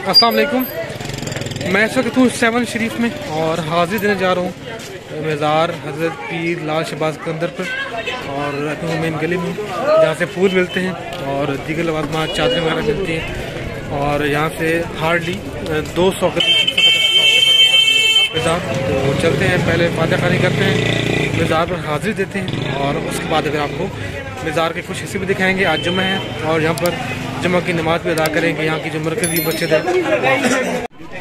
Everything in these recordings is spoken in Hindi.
अस्सलाम वालेकुम। मैं इस वक्त हूँ 7 शरीफ में और हाजिर देने जा रहा हूँ मज़ार हज़रत पीर लाल शहबाज कलंदर पर। और रहता हूँ मेन गली में जहाँ से फूल मिलते हैं और दीगर लवाज़मात चादरें वगैरह मिलती हैं। और यहाँ से हार्डली 200 मज़ार। तो चलते हैं, पहले फातिहा खानी करते हैं, मज़ार पर हाजिर देते हैं और उसके बाद अगर आपको मज़ार के कुछ हिस्से भी दिखाएँगे। आज जुम्मा है और यहाँ पर जुम्मा की नमाज भी अदा करेंगे। यहाँ की जो मरकज़ी मस्जिद है।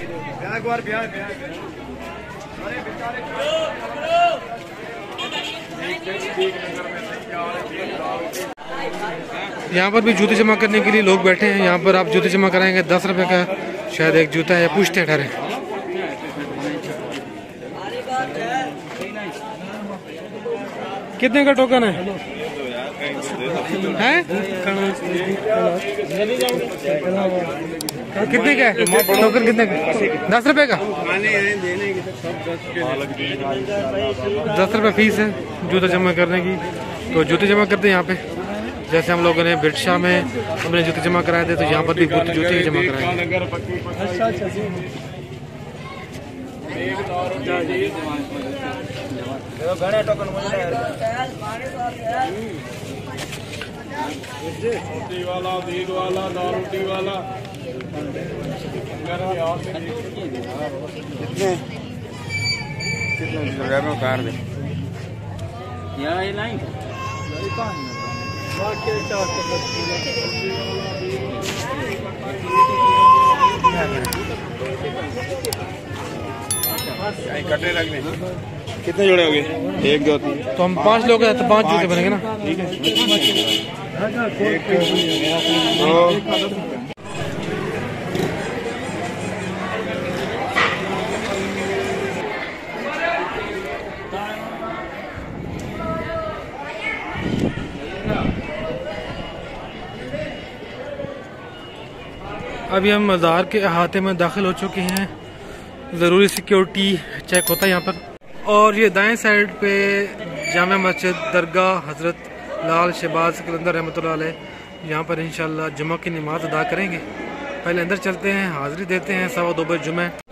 यहाँ पर भी जूते जमा करने के लिए लोग बैठे हैं। यहाँ पर आप जूते जमा कराएंगे 10 रुपये का शायद एक जूता है, या पूछते हैं ठहरे। कितने का टोकन है? कितने का है टोकन? कितने का? 10 रुपये का। 10 रुपये फीस है जूता जमा करने की। तो जूते जमा करते हैं यहाँ पे, जैसे हम लोगों ने बिरशाह में हमने जूते जमा कराए थे, तो यहाँ पर भी जूते ही जमा कराए। रोटी वाला, दूध वाला, दाल रोटी वाला। कितने में कार दे लाइन कटे लगने। कितने जोड़े हो गए? 1 2 3। तो हम 5 लोग हैं तो 5 जूते बनेंगे ना। ठीक है। अभी हम मज़ार के अहाते में दाखिल हो चुके हैं। ज़रूरी सिक्योरिटी चेक होता है यहाँ पर। और ये दाएं साइड पे जामा मस्जिद दरगाह हज़रत लाल शहबाज कलंदर रहमतुल्लाह अलैह, यहाँ पर इंशाल्लाह जुम्मा की नमाज अदा करेंगे। पहले अंदर चलते हैं, हाज़िरी देते हैं। 2:15 बजे जुम्मा है।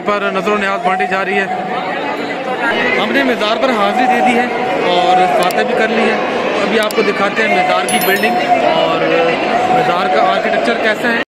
पर नजरों न्याज बांटी जा रही है। हमने मज़ार पर हाजिरी दे दी है और फातह भी कर ली है। अभी आपको दिखाते हैं मज़ार की बिल्डिंग और मज़ार का आर्किटेक्चर कैसा है।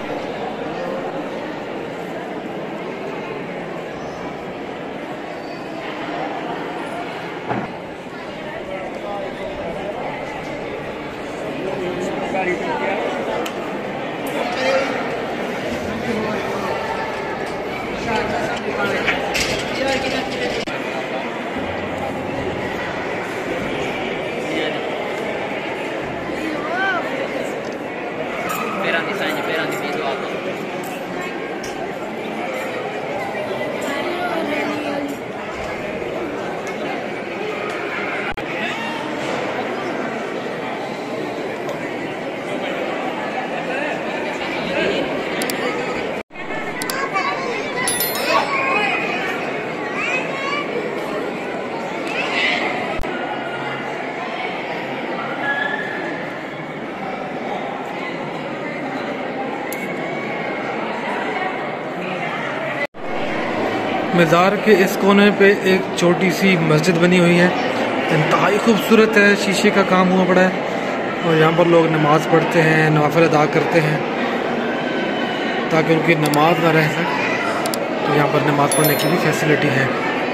मज़ार के इस कोने पे एक छोटी सी मस्जिद बनी हुई है, इंतहाई खूबसूरत है, शीशे का काम हुआ पड़ा है और यहाँ पर लोग नमाज़ पढ़ते हैं, नवाफ़िल अदा करते हैं ताकि उनकी नमाज ना रह सके। तो यहाँ पर नमाज़ पढ़ने की भी फैसिलिटी है।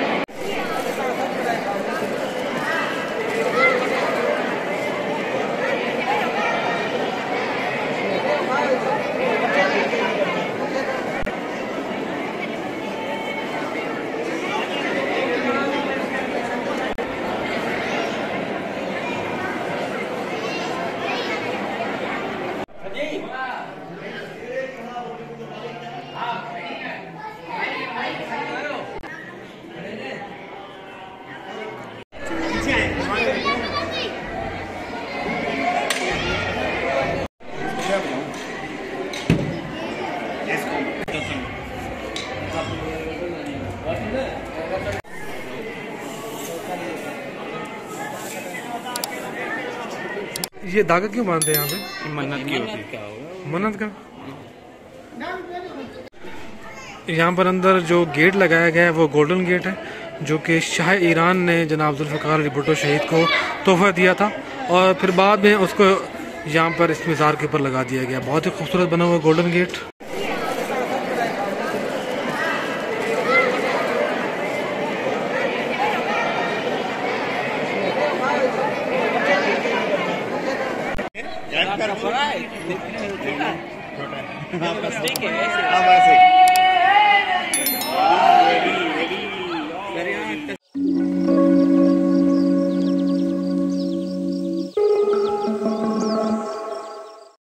ये धागा क्यों बांधते हैं यहाँ पे? मन्नत की होती है। मन्नत का। यहाँ पर अंदर जो गेट लगाया गया है वो गोल्डन गेट है, जो कि शाह ईरान ने जनाब जुल्फ़िकार अली भुट्टो शहीद को तोहफा दिया था और फिर बाद में उसको यहाँ पर इस मज़ार के ऊपर लगा दिया गया। बहुत ही खूबसूरत बना हुआ गोल्डन गेट। छोटा